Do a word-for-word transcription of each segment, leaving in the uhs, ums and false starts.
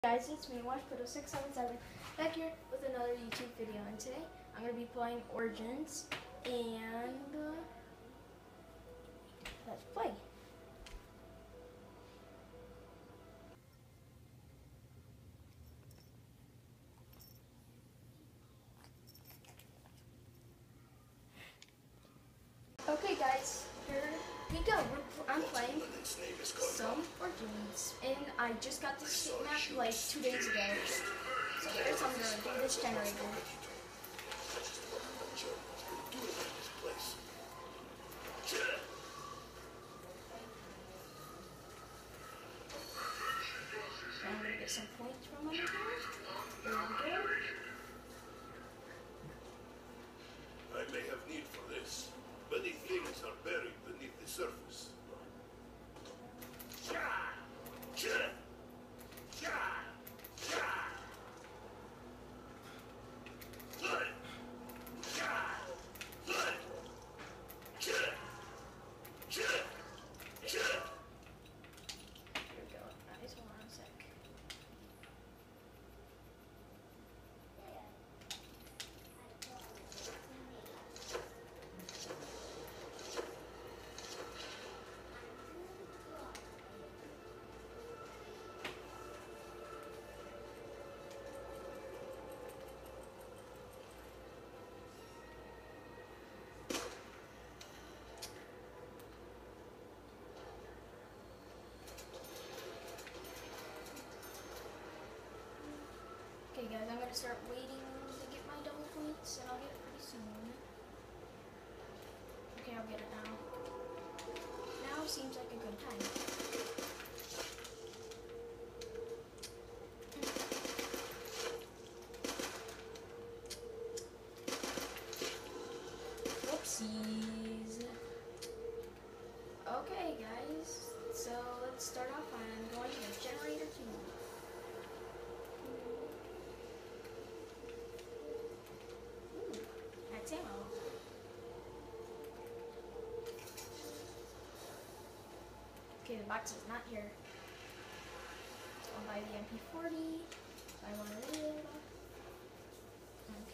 Guys, it's me, WashPhoto six seven seven, back here with another YouTube video, and today I'm going to be playing Origins, and uh, let's play. Okay guys, here we go. We're, I'm playing some Origins, and I just got this map like two days ago. So first I'm going to do this generator. I'm going to get some points from under here. There we go. I may have need for this. Many things are buried beneath the surface. Ja! Ja! Ja! Ja! Good! Ja! Good! Ja! Ja! Ja! Here we go. Nice, hold on a sec. Okay guys, I'm gonna start waiting to get my double points, and I'll get it pretty soon. Okay, I'll get it now. Now seems like a good time. Whoopsies. Okay guys, so let's start off. I'm going to generator two. That's ammo. Okay, the box is not here. So I'll buy the M P forty. Buy one of these. Okay.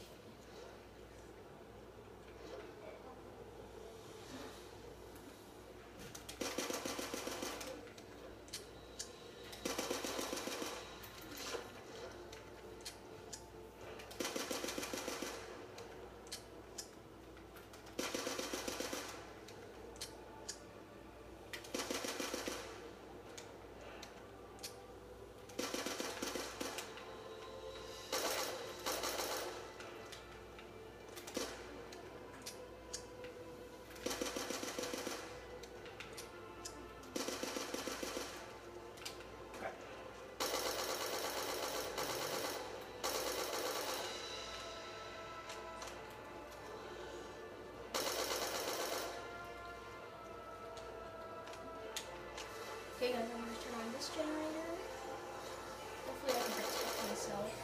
Okay guys, I'm going to turn on this generator. Hopefully I can protect myself.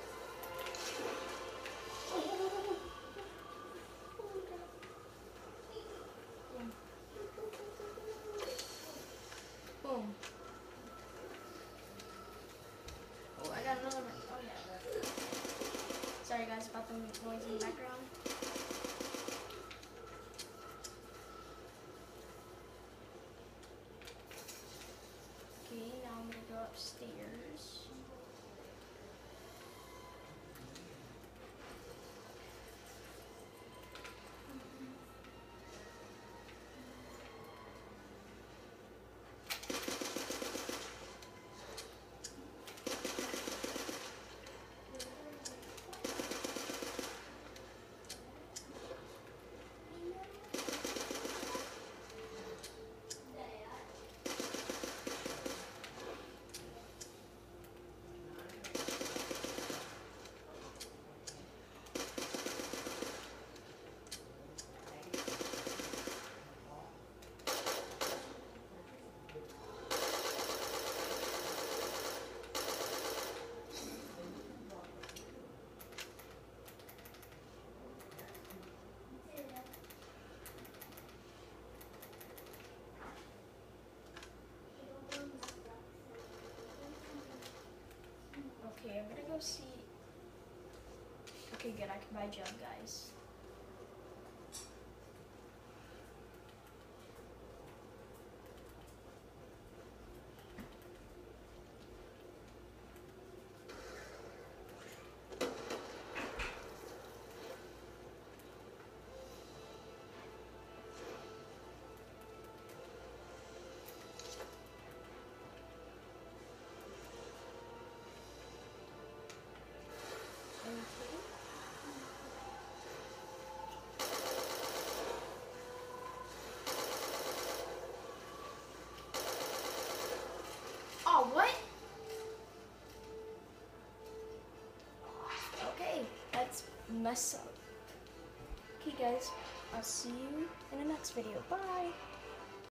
Boom. Boom. Oh, I got another one. Oh yeah. Sorry guys about the noise in the background. Okay, now I'm gonna go upstairs. Okay, I'm gonna go see. Okay, good. I can buy jug, guys. Oh, what? Okay, that's mess up. Okay, guys, I'll see you in the next video. Bye.